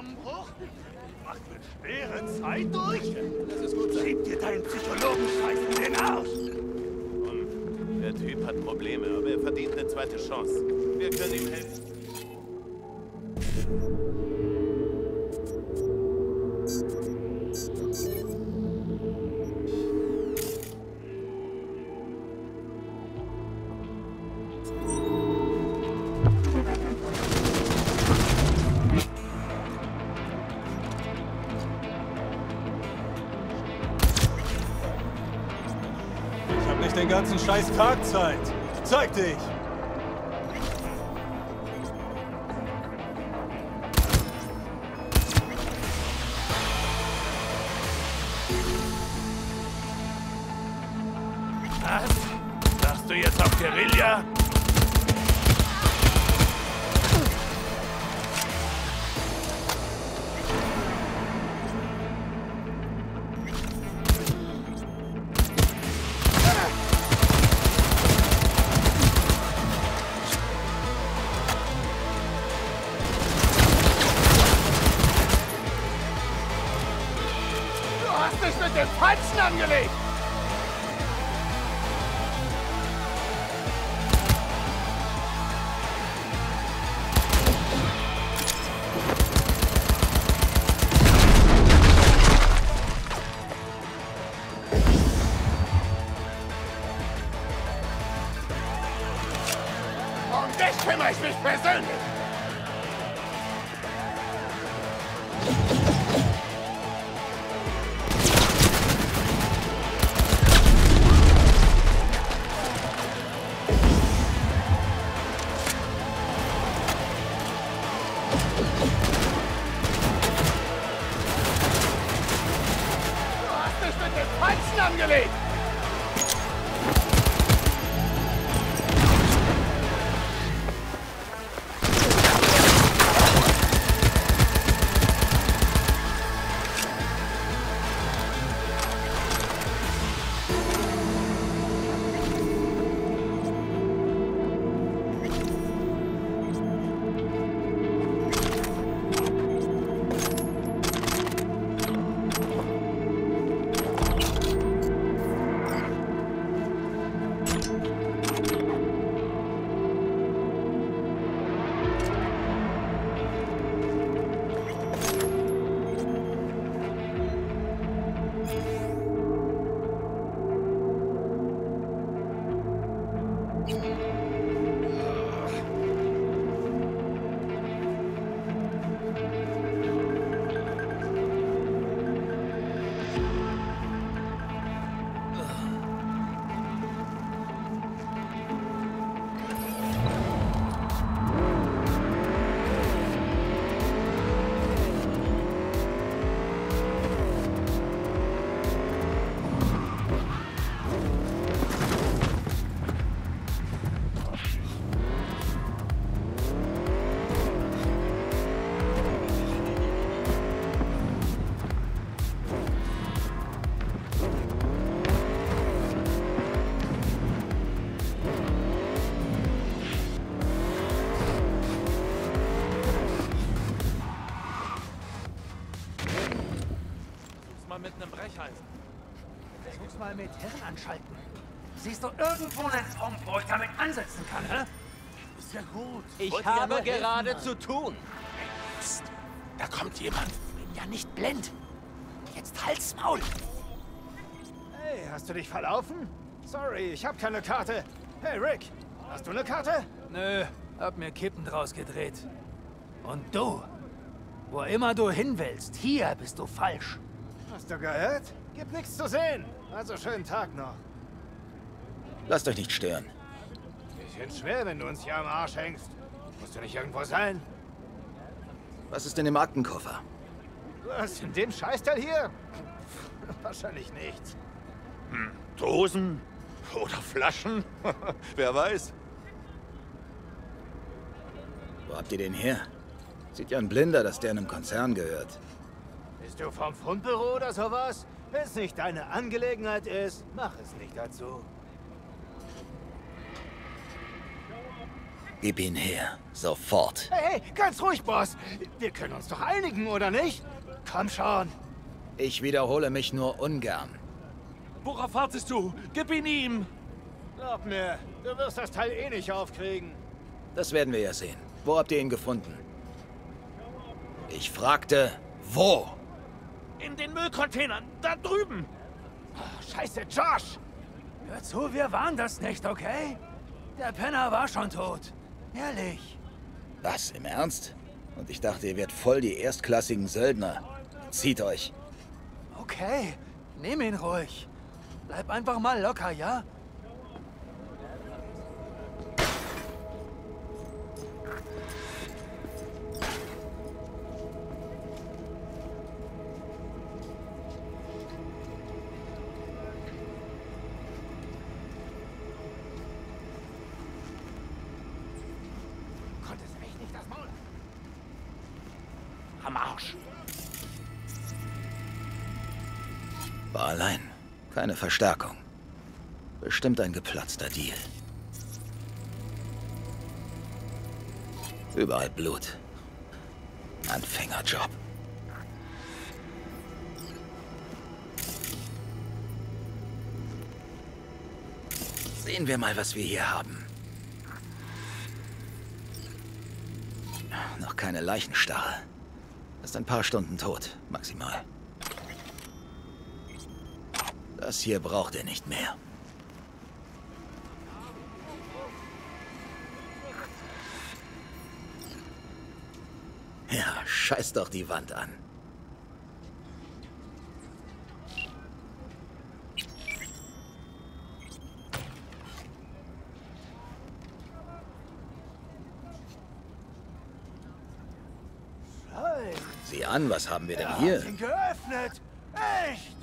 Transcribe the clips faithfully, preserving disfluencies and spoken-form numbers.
Zusammenbruch? Macht mit schweren Zeit durch? Das ist gut. Schieb dir deinen Psychologenscheiß in den Arsch! Und der Typ hat Probleme, aber er verdient eine zweite Chance. Wir können ihm helfen. Den ganzen scheiß Tag Zeit. Zeig dich! Was? Sagst du jetzt auf Guerilla? Mit dem Falschen angelegt! Um dich kümmere ich mich persönlich! Falschen angelegt! Mit einem Brecheisen. Versuch's mal mit Hirn anschalten. Siehst du irgendwo einen Punkt, wo ich damit ansetzen kann, hä? Ist ja gut. Ich Wollte habe ja nur gerade helfen, zu tun. Psst, da kommt jemand. Bin ja nicht blind. Jetzt halt's Maul. Hey, hast du dich verlaufen? Sorry, ich hab keine Karte. Hey, Rick, hast du eine Karte? Nö, hab mir Kippen draus gedreht. Und du? Wo immer du hin willst, hier bist du falsch. Hast du gehört? Gibt nichts zu sehen. Also schönen Tag noch. Lasst euch nicht stören. Bisschen schwer, wenn du uns hier am Arsch hängst. Musst du nicht irgendwo sein? Was ist denn im Aktenkoffer? Was, in dem Scheißteil hier? Wahrscheinlich nichts. Hm, Dosen? Oder Flaschen? Wer weiß. Wo habt ihr den her? Sieht ja ein Blinder, dass der einem Konzern gehört. Bist du vom Fundbüro oder sowas? Wenn es nicht deine Angelegenheit ist, mach es nicht dazu. Gib ihn her. Sofort. Hey, hey, ganz ruhig, Boss. Wir können uns doch einigen, oder nicht? Komm schon. Ich wiederhole mich nur ungern. Worauf wartest du? Gib ihn ihm! Glaub mir, du wirst das Teil eh nicht aufkriegen. Das werden wir ja sehen. Wo habt ihr ihn gefunden? Ich fragte, wo? In den Müllcontainern, da drüben! Oh, scheiße, Josh! Hör zu, wir waren das nicht, okay? Der Penner war schon tot. Ehrlich. Was, im Ernst? Und ich dachte, ihr wärt voll die erstklassigen Söldner. Zieht euch. Okay, nimm ihn ruhig. Bleib einfach mal locker, ja? Konntest echt nicht das Maul. Am Arsch! War allein. Keine Verstärkung. Bestimmt ein geplatzter Deal. Überall Blut. Anfängerjob. Sehen wir mal, was wir hier haben. Noch keine Leichenstarre. Ist ein paar Stunden tot, maximal. Das hier braucht er nicht mehr. Ja, scheiß doch die Wand an. Hey, Sieh an, was haben wir denn er hier? hat ihn geöffnet. Echt?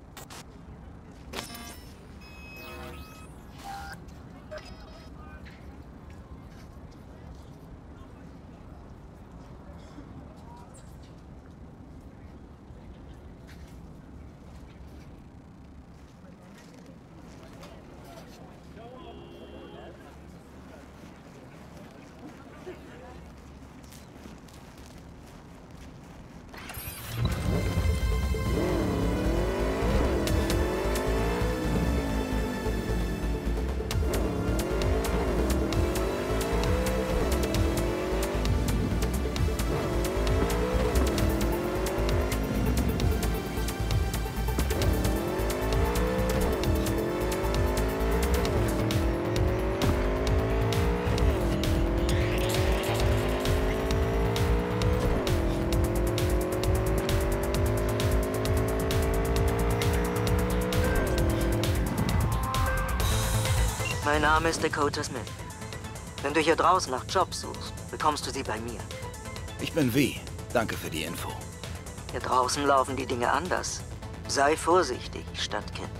Mein Name ist Dakota Smith. Wenn du hier draußen nach Jobs suchst, bekommst du sie bei mir. Ich bin V. Danke für die Info. Hier draußen laufen die Dinge anders. Sei vorsichtig, Stadtkind.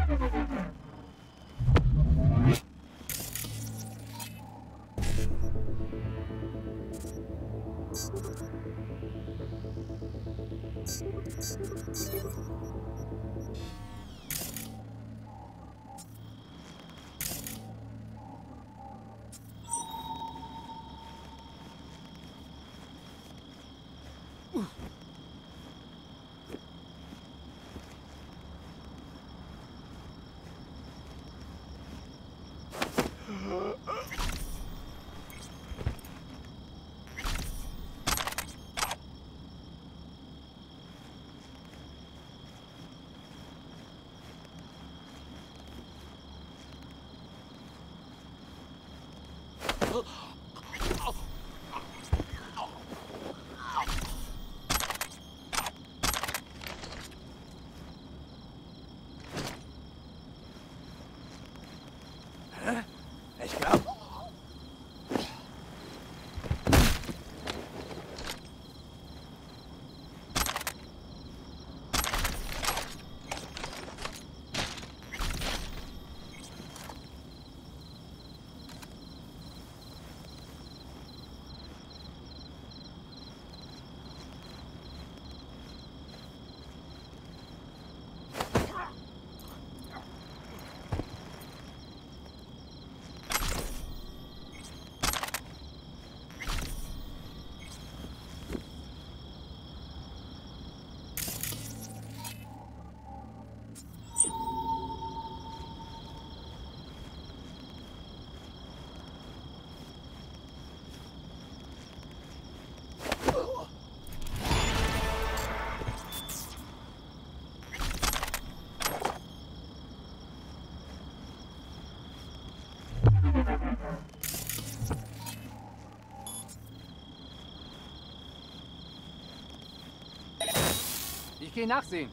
Ich glaub... Ich gehe nachsehen.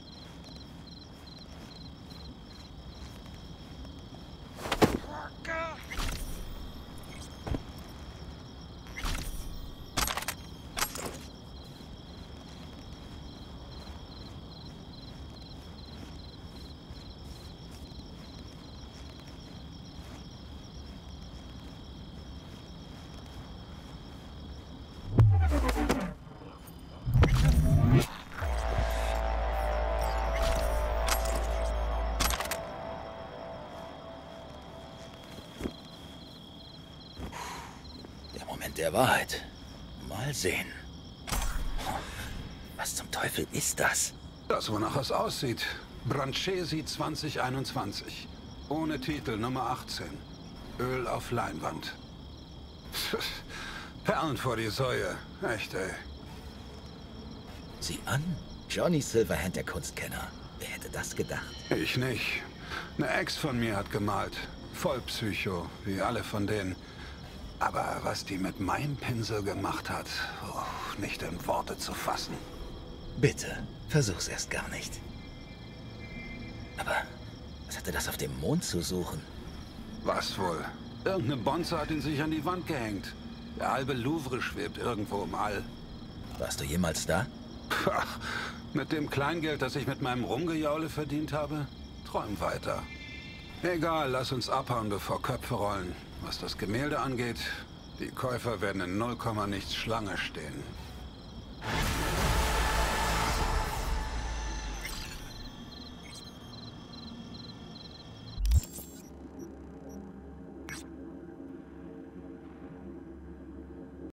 Der Wahrheit. Mal sehen. Was zum Teufel ist das? Das, wonach es aussieht. Branchesi zwanzig einundzwanzig. Ohne Titel, Nummer achtzehn. Öl auf Leinwand. Perlen vor die Säue. Echt, ey. Sieh an. Johnny Silverhand, der Kunstkenner. Wer hätte das gedacht? Ich nicht. Eine Ex von mir hat gemalt. Voll Psycho, wie alle von denen. Aber was die mit meinem Pinsel gemacht hat, oh, nicht in Worte zu fassen. Bitte, versuch's erst gar nicht. Aber was hatte das auf dem Mond zu suchen? Was wohl? Irgendeine Bonze hat ihn sich an die Wand gehängt. Der halbe Louvre schwebt irgendwo im All. Warst du jemals da? Ach, mit dem Kleingeld, das ich mit meinem Rumgejaule verdient habe, träum weiter. Egal, lass uns abhauen, bevor Köpfe rollen. Was das Gemälde angeht, die Käufer werden in null Komma nichts Schlange stehen.